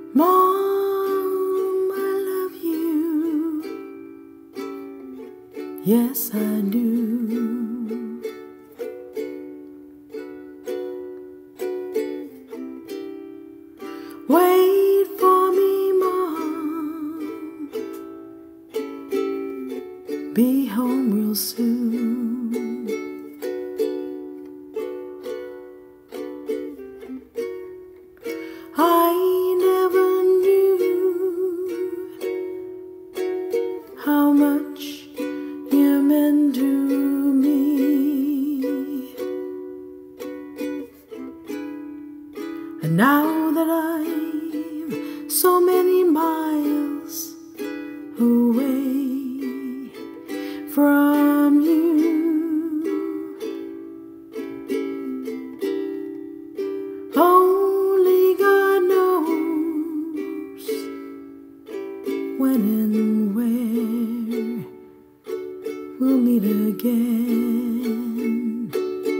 Mom, I love you. Yes, I do. Wait for me, Mom. Be home real soon. I never knew how much you meant to me, and now that I'm so many miles away from you, only God knows when and where we'll meet again,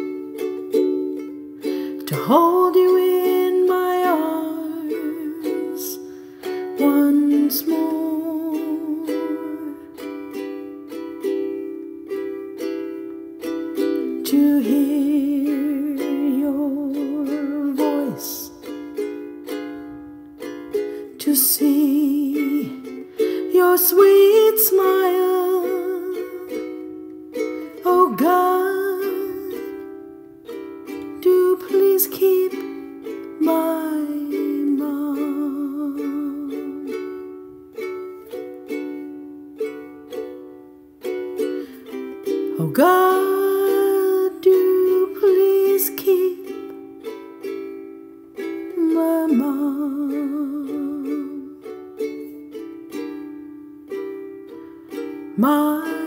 to hold you in my arms once more, to hear your voice, to see your sweet smile. Oh God, do please keep my mom. Oh God, do please keep my mom. My